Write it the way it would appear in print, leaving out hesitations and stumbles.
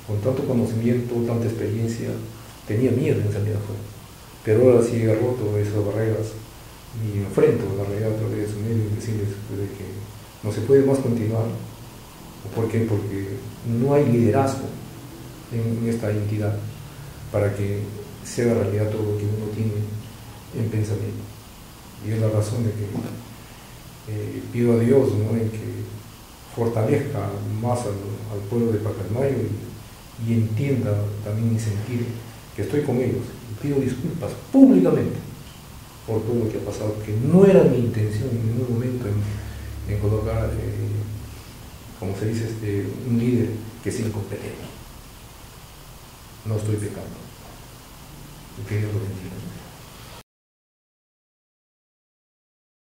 con tanto conocimiento, tanta experiencia, tenía miedo en salir afuera. Pero ahora sí he roto esas barreras y enfrento la realidad a través de su medio y decirles pues, de que no se puede más continuar. ¿Por qué? Porque no hay liderazgo en esta entidad para que se haga realidad todo lo que uno tiene en pensamiento. Y es la razón de que pido a Dios, ¿no?, en que fortalezca más al pueblo de Pacasmayo y entienda también y sentir que estoy con ellos. Y pido disculpas públicamente por todo lo que ha pasado, que no era mi intención en ningún momento en colocar, como se dice, un líder que es incompetente. No estoy pecando. Que Dios lo bendiga.